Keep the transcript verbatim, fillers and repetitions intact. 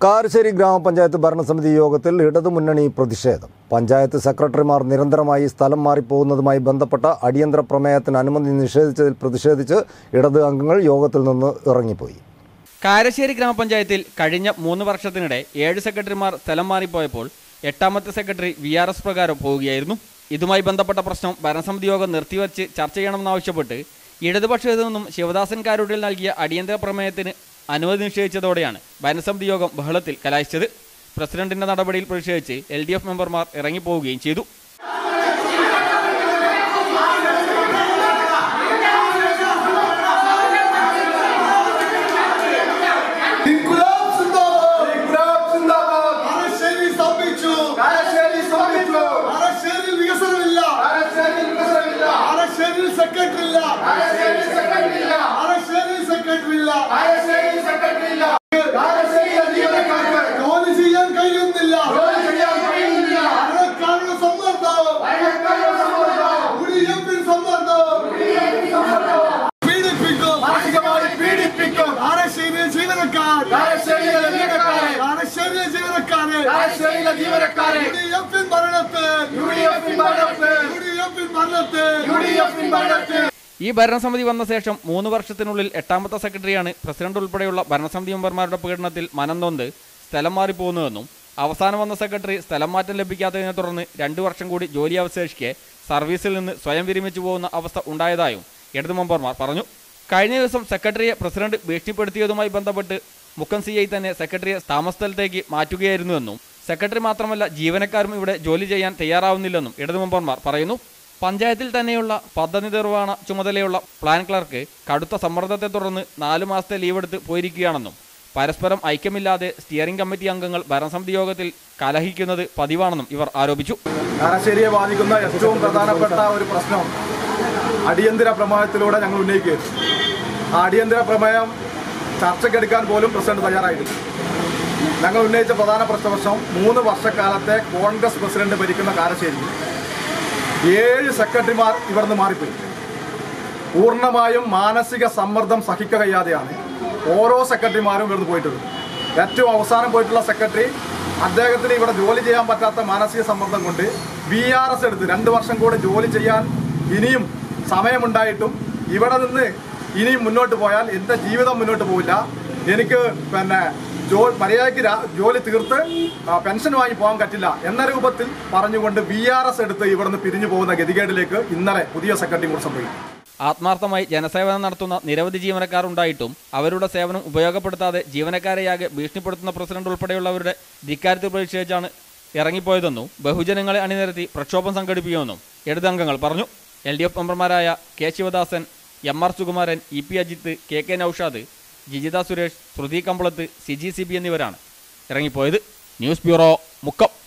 കാരശ്ശേരി ഗ്രാമപഞ്ചായത്ത് ഭരണസമിതി യോഗത്തിൽ ഇടതുമുന്നണി പ്രതിഷേധം. പഞ്ചായത്ത് സെക്രട്ടറിമാർ നിരന്തരമായി സ്ഥലം മാറിപ്പോകുന്നതുമായി ബന്ധപ്പെട്ട അടിയന്തര പ്രമേയത്തിന് അനുമതി നിഷേധിച്ചതിൽ പ്രതിഷേധിച്ച് ഇടത് അംഗങ്ങൾ യോഗത്തിൽ നിന്ന് ഇറങ്ങിപ്പോയി. കാരശ്ശേരി ഗ്രാമപഞ്ചായത്തിൽ കഴിഞ്ഞ മൂന്ന് വർഷത്തിനിടെ ഏഴ് സെക്രട്ടറിമാർ സ്ഥലം മാറിപ്പോയപ്പോൾ എട്ടാമത്തെ സെക്രട്ടറി വി ആർ എസ് പ്രകാരം പോവുകയായിരുന്നു. ഇതുമായി ബന്ധപ്പെട്ട പ്രശ്നം ഭരണസമിതി യോഗം നിർത്തിവച്ച് ചർച്ച ചെയ്യണമെന്നാവശ്യപ്പെട്ട് ഇടതുപക്ഷത്തു നിന്നും ശിവദാസൻ കാരോട്ടിൽ നൽകിയ അടിയന്തര പ്രമേയത്തിന് അനുമതി നിഷേധിച്ചതോടെയാണ് ഭരണസമിതി യോഗം ബഹളത്തിൽ കലാശിച്ചത്. പ്രസിഡന്റിന്റെ നടപടിയിൽ പ്രതിഷേധിച്ച് എൽ ഡി എഫ് മെമ്പർമാർ ഇറങ്ങിപ്പോവുകയും ചെയ്തു. ഈ ഭരണസമിതി വന്ന ശേഷം മൂന്ന് വർഷത്തിനുള്ളിൽ എട്ടാമത്തെ സെക്രട്ടറിയാണ് പ്രസിഡന്റ് ഉൾപ്പെടെയുള്ള ഭരണസമിതി മെമ്പർമാരുടെ പീഡനത്തിൽ മനം നൊന്ത് സ്ഥലം മാറിപ്പോകുന്നതെന്നും അവസാനം വന്ന സെക്രട്ടറി സ്ഥലം മാറ്റം ലഭിക്കാത്തതിനെ തുടർന്ന് രണ്ടു വർഷം കൂടി ജോലി അവശേഷിക്കെ സർവീസിൽ നിന്ന് സ്വയം വിരമിച്ചു പോകുന്ന അവസ്ഥ ഉണ്ടായതായും ഇടതു മെമ്പർമാർ പറഞ്ഞു. കഴിഞ്ഞ ദിവസം സെക്രട്ടറിയെ പ്രസിഡന്റ് ഭീഷണിപ്പെടുത്തിയതുമായി ബന്ധപ്പെട്ട് മുക്കം സി ഐ തന്നെ സെക്രട്ടറിയെ താമസസ്ഥലത്തേക്ക് മാറ്റുകയായിരുന്നുവെന്നും സെക്രട്ടറി മാത്രമല്ല ജീവനക്കാരും ഇവിടെ ജോലി ചെയ്യാൻ തയ്യാറാവുന്നില്ലെന്നും ഇടതു മെമ്പർമാർ പറയുന്നു. പഞ്ചായത്തിൽ തന്നെയുള്ള പദ്ധതി നിർവഹണ ചുമതലയുള്ള പ്ലാൻ ക്ലർക്ക് കടുത്ത സമ്മർദ്ദത്തെ തുടർന്ന് നാലു മാസത്തെ ലീവെടുത്ത് പോയിരിക്കുകയാണെന്നും പരസ്പരം ഐക്യമില്ലാതെ സ്റ്റിയറിംഗ് കമ്മിറ്റി അംഗങ്ങൾ ഭരണസമിതി യോഗത്തിൽ കലഹിക്കുന്നത് പതിവാണെന്നും ഇവർ ആരോപിച്ചു. കാരശ്ശേരിയെ ബാധിക്കുന്ന ഏറ്റവും പ്രധാനപ്പെട്ട ഒരു പ്രശ്നം അടിയന്തര പ്രമേയത്തിലൂടെ ഞങ്ങൾ ഉന്നയിക്കുക. ആ അടിയന്തര പ്രമേയം ചർച്ചയ്ക്കെടുക്കാൻ പോലും പ്രസിഡന്റ് തയ്യാറായിട്ടില്ല. ഞങ്ങൾ ഉന്നയിച്ച പ്രധാന പ്രശ്നം മൂന്ന് വർഷക്കാലത്തെ കോൺഗ്രസ് പ്രസിഡന്റ് ഭരിക്കുന്ന കാരശ്ശേരി ഏഴ് സെക്രട്ടറിമാർ ഇവിടുന്ന് മാറിപ്പോയി. പൂർണ്ണമായും മാനസിക സമ്മർദ്ദം സഹിക്ക കഴിയാതെയാണ് ഓരോ സെക്രട്ടറിമാരും ഇവിടുന്ന് പോയിട്ടുള്ളത്. ഏറ്റവും അവസാനം പോയിട്ടുള്ള സെക്രട്ടറി അദ്ദേഹത്തിന് ഇവിടെ ജോലി ചെയ്യാൻ പറ്റാത്ത മാനസിക സമ്മർദ്ദം കൊണ്ട് വി ആർ എസ് എടുത്ത് രണ്ട് വർഷം കൂടെ ജോലി ചെയ്യാൻ ഇനിയും സമയമുണ്ടായിട്ടും ഇവിടെ നിന്ന് ഇനിയും മുന്നോട്ട് പോയാൽ എൻ്റെ ജീവിതം മുന്നോട്ട് പോവില്ല, എനിക്ക് പിന്നെ ജോ മര്യാദയ്ക്ക് ജോലി തീർത്ത് പെൻഷൻ വാങ്ങി പോകാൻ പറ്റില്ല എന്ന രൂപത്തിൽ പറഞ്ഞുകൊണ്ട് വി ആർ എസ് എടുത്ത് ഇവിടുന്ന് പിരിഞ്ഞു പോകുന്ന ഗതികേടിലേക്ക് ഇന്നലെ പുതിയ സെക്രട്ടറി കൂടെ സംഭവിക്കും. ആത്മാർത്ഥമായി ജനസേവനം നടത്തുന്ന നിരവധി ജീവനക്കാർ ഉണ്ടായിട്ടും അവരുടെ സേവനം ഉപയോഗപ്പെടുത്താതെ ജീവനക്കാരെയാകെ ഭീഷണിപ്പെടുത്തുന്ന പ്രസിഡന്റ് ഉൾപ്പെടെയുള്ളവരുടെ ധിക്കാരത്തിൽ പ്രതിഷേധിച്ചാണ് ഇറങ്ങിപ്പോയതെന്നും ബഹുജനങ്ങളെ അണിനിരത്തി പ്രക്ഷോഭം സംഘടിപ്പിക്കുമെന്നും ഇടതംഗങ്ങൾ പറഞ്ഞു. എൽ ഡി എഫ് മെമ്പർമാരായ K Sivadasan, M R Sukumaran, E P Ajith, K K Noushad, Jijitha Suresh, Sruthi Kambalath, Siji Sibi എന്നിവരാണ് ഇറങ്ങിപ്പോയത്. News bureau, Mukkam.